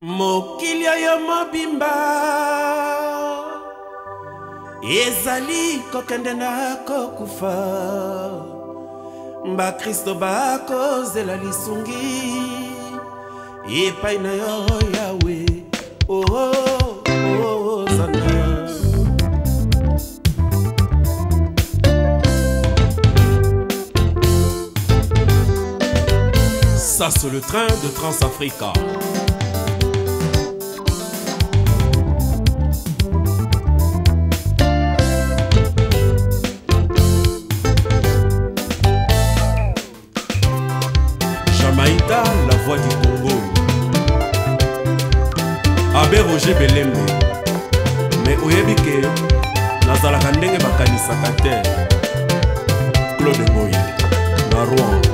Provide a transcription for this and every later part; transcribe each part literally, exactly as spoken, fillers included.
Mokili yo mobimba ezali kokende na kokufa mba Kristo bakozela lisungi epai na yo Yawe oh oh oh Zana. Ça c'est le train de Transafrica. Jamaïta, la voix du Congo. Abbé Roger Belembe. Mais oyebike nazalaka ndenge bakanisaka te. Claude Boye na Rouen.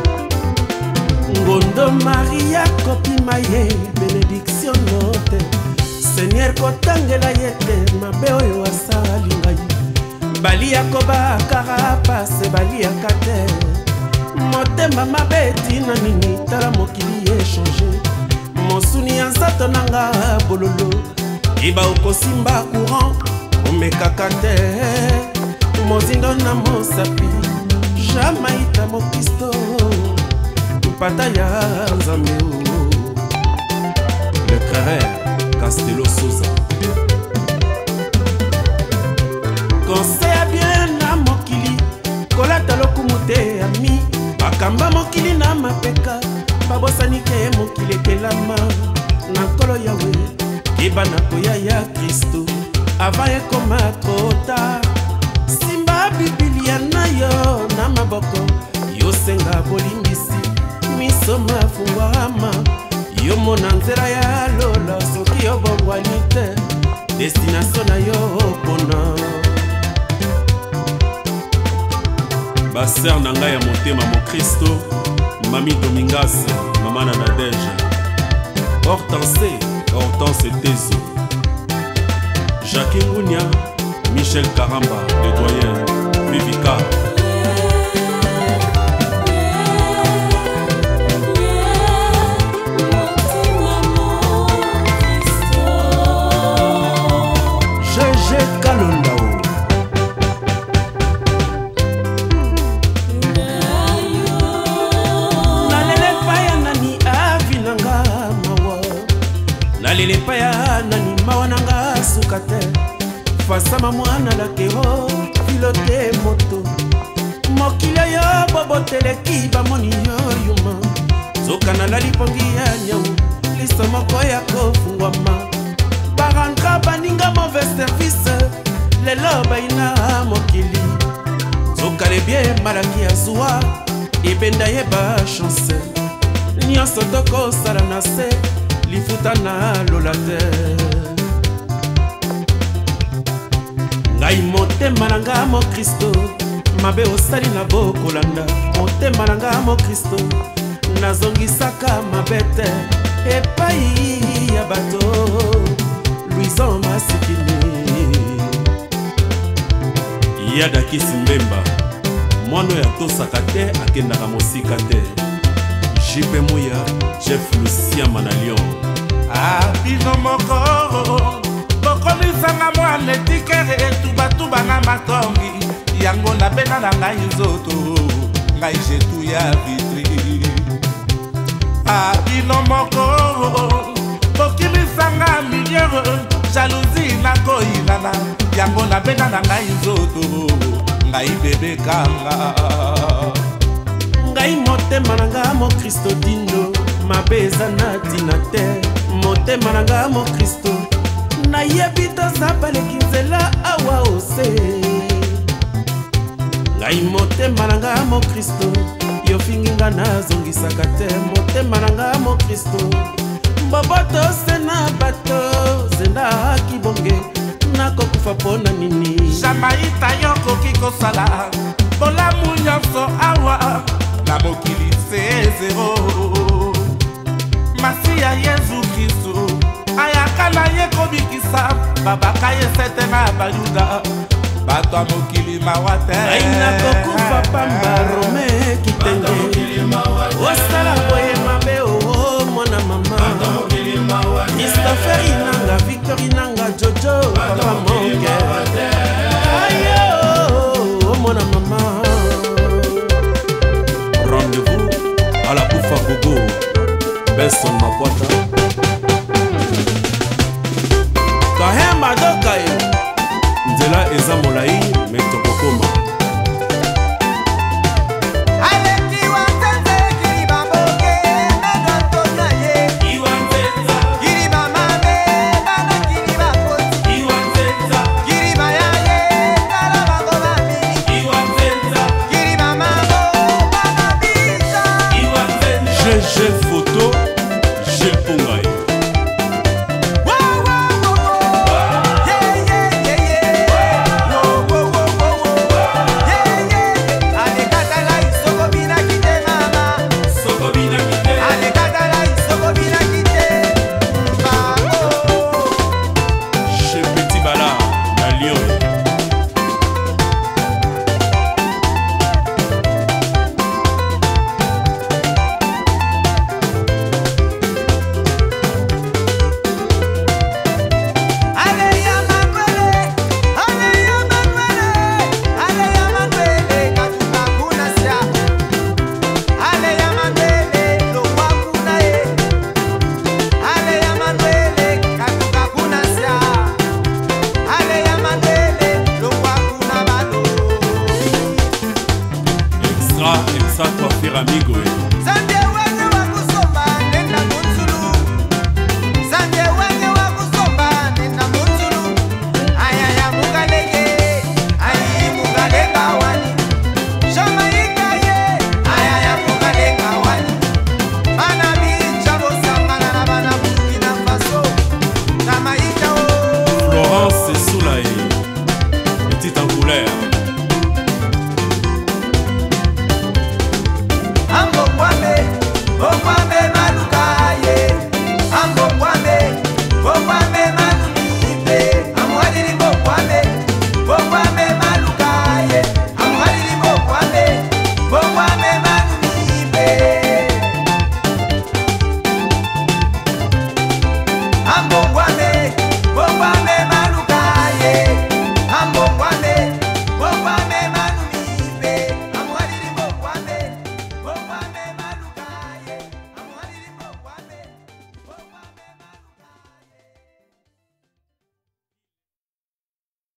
Ngondo Maria Kopimaye bénédiction note. Seigneur kotangela yete mabe oyo asali ngai. Bali yakoba karapase bali yakate. Motema mabeti na nini tala mokili échanger. Mosuni ansato nanga bololo. Iba ukosimba courant omekaka te. Mozindo na mosapi Jamaïta Mokisto Pataya Nzambe. Le frère Castello Souza. Conseil bien na mokili kolata lokumute ami bakamba mokili na mapeka babosanike mokili kelama na nkolo Yawe ibana koya ya Kristo avant ekoma trota simba Biblia na yo na maboko yosenga bolimbisi miso mafungwama yo mona nzela ya lola soki yo bongwani te destination na yo pona baser na ngai ya motema mo Kristo Mami Domingas Mama na Nadège Hortense Hortense Tezo Jacques Ngounia Michel Karamba le doyen Vivica Nalele paya nani mawananga sukate fasama mwana la kero pilote moto mokila yo bobo teleki bamoni yo yuma zoka na lalipongi ya nyau liso moko ya kofungwama baranka baninga mauvais service lelo baina mokili zoka le bien malaki ya zuwa ibenda yeba chance nyonso toko sala na se lifuta na lolate ngai motema nanga mo Kristo mabe osali na bokolanda motema nanga mo Kristo nazongisaka mabete epai ya bato Louison Masikini Yada Kisimbemba mwana ya tosaka te akendaka mosika te Jipe Moya, Chef Lucien Manalion. Abino moko, bokoni sanga mwana tikere tuba tuba na matongi. Yango na bena na ngai nzoto, ngai jetu ya vitri. Abino moko, bokini sanga milieu, jalousie na koinana. Yango na bena na ngai nzoto, ngai bebe kanga. Ngai motema nanga mo Kristo dindo mabeza na tina te motema nanga mo Kristo na yebita zapale kinzela awa ose ngai motema nanga mo Kristo yo finginga na zongisaka te motema nanga mo Kristo mboboto sena bato zenda kibonge nako kufa pona nini Jamaïta yo koki kosala bolamu nyonso awa na mokili se zero masi ya Yesu Kristo ayaka na ye kobikisa babaka ye sete na bayuda bato ya mokili mawa te aina kokufa pamba Rome kitenge osala boye mabe o mwana mama Christopher Inanga, Victor Inanga, Jojo, papa monke ayo, oh mon maman. Rendez-vous à la Boufa Gogo, Besson Makwata Kahema Dokayo Nzela eza molai, mais tokokoma